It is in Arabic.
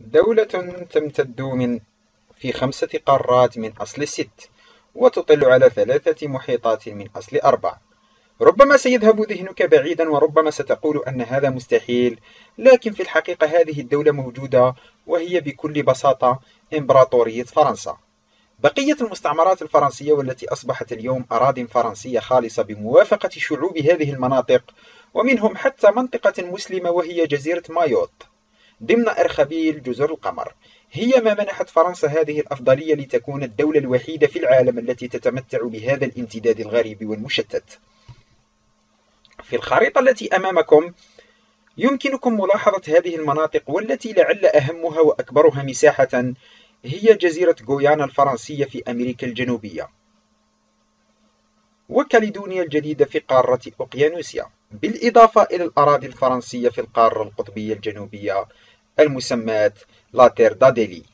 دولة تمتد في 5 قارات من أصل 6، وتطل على 3 محيطات من أصل 4. ربما سيذهب ذهنك بعيدا وربما ستقول أن هذا مستحيل، لكن في الحقيقة هذه الدولة موجودة، وهي بكل بساطة إمبراطورية فرنسا. بقية المستعمرات الفرنسية والتي أصبحت اليوم أراضٍ فرنسية خالصة بموافقة شعوب هذه المناطق، ومنهم حتى منطقة مسلمة وهي جزيرة مايوت ضمن أرخبيل جزر القمر، هي ما منحت فرنسا هذه الأفضلية لتكون الدولة الوحيدة في العالم التي تتمتع بهذا الامتداد الغريب والمشتت. في الخريطة التي أمامكم يمكنكم ملاحظة هذه المناطق، والتي لعل أهمها وأكبرها مساحة هي جزيرة غويانا الفرنسية في أمريكا الجنوبية، وكاليدونيا الجديدة في قارة أوقيانوسيا، بالإضافة إلى الأراضي الفرنسية في القارة القطبية الجنوبية المسماة لا تير داديلي.